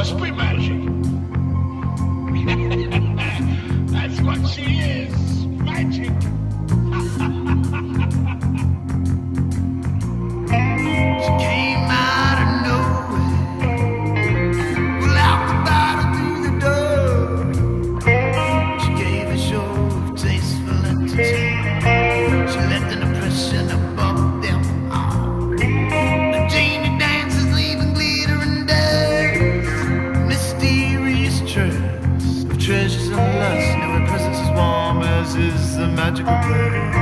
must be magic. That's what she is, magic. She came out of nowhere, pulled out the bottle through the door. She gave a show of tasteful entertainment. She left an impression above them all. The Janie dances leaving glitter and dust, mysterious trails of treasures and lust. Now her presence as warm as is the magical grace.